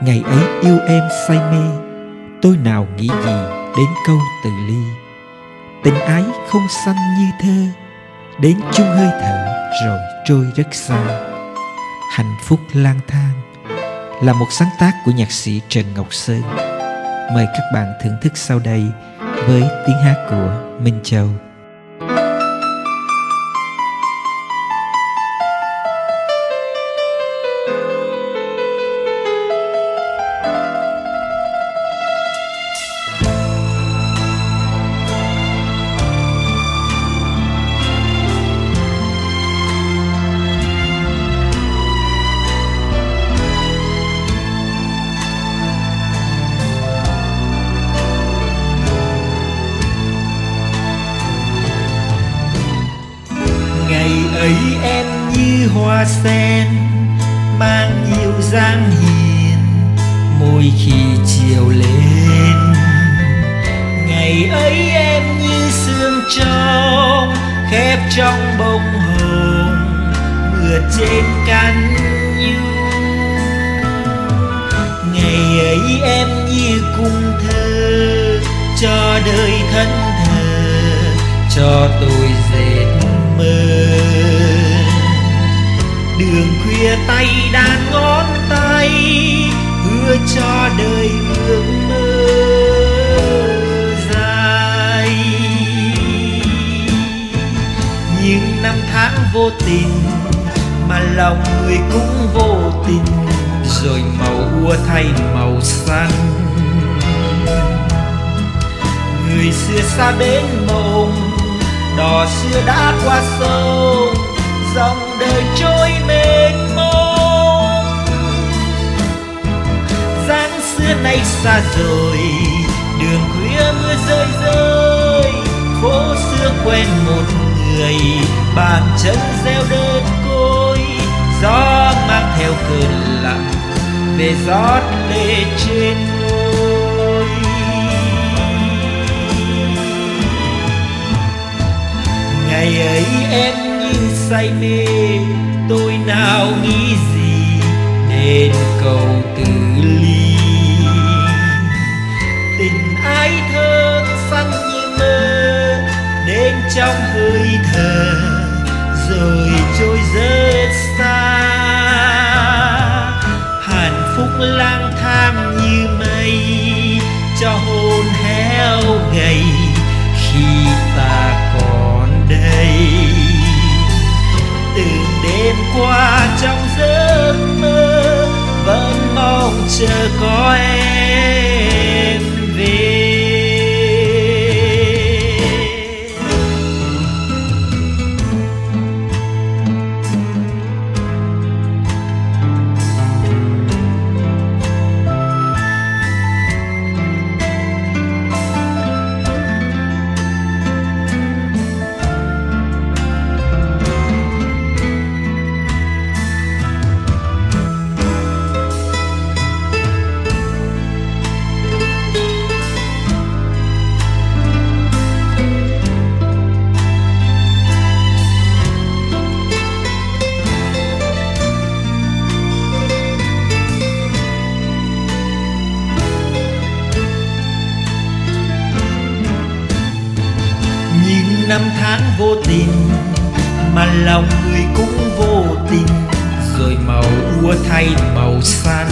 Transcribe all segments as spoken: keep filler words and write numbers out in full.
Ngày ấy yêu em say mê, tôi nào nghĩ gì đến câu từ ly. Tình ái không xanh như thơ, đến chung hơi thở rồi trôi rất xa. Hạnh phúc lang thang là một sáng tác của nhạc sĩ Trần Ngọc Sơn. Mời các bạn thưởng thức sau đây với tiếng hát của Minh Châu. Ngày ấy em như hoa sen mang nhiều dáng hiền, môi khi chiều lên. Ngày ấy em như sương trong khép trong bông hồng, mưa trên cánh nhu. Ngày ấy em như cung thơ cho đời thân thờ, cho tôi dệt mơ. Đường khuya tay đàn ngón tay, hứa cho đời ước mơ dài. Nhưng năm tháng vô tình mà lòng người cũng vô tình, rồi màu úa thay màu xanh. Người xưa xa bến mộng, đò xưa đã qua sông, dòng đời trôi mênh mông. Dáng xưa nay xa rồi, đường khuya mưa rơi rơi. Phố xưa quen một người, bàn chân gieo đơn côi. Gió mang theo cơn lặng về rót lệ trên môi. Ngày ấy em như say mê, tôi nào nghĩ gì đến câu từ ly. Tình ái thơm xanh như mơ, đến trong hơi thở rồi trôi rất xa. Hạnh phúc lang thang như mây, cho hồn héo gầy khi ta còn đây. Từng đêm qua trong giấc mơ, vẫn mong chờ có em về. Năm tháng vô tình mà lòng người cũng vô tình, rồi màu úa thay màu xanh.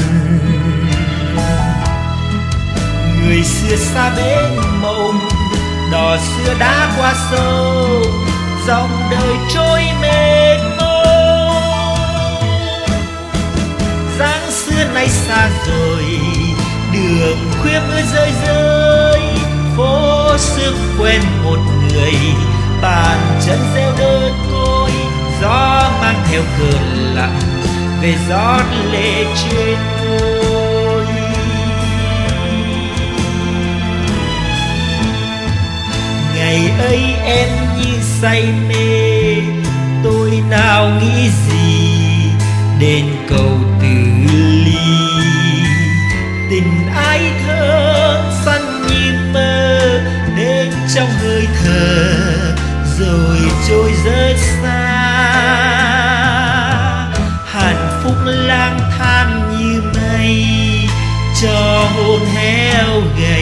Người xưa xa bến mộng, đò xưa đã qua sông, dòng đời trôi mênh mông. Dáng xưa nay xa rồi, đường khuya mưa rơi rơi. Phố xưa quen một người, bàn chân gieo đơn côi. Gió mang theo cơn lặng về rót lệ trên môi. Ngày ấy em như say mê, tôi nào nghĩ gì đến câu từ ly. Tình ái thơm xanh như mơ, đến trong hơi thở rồi trôi rất xa. Hạnh phúc lang thang như mây, cho hôn héo gầy.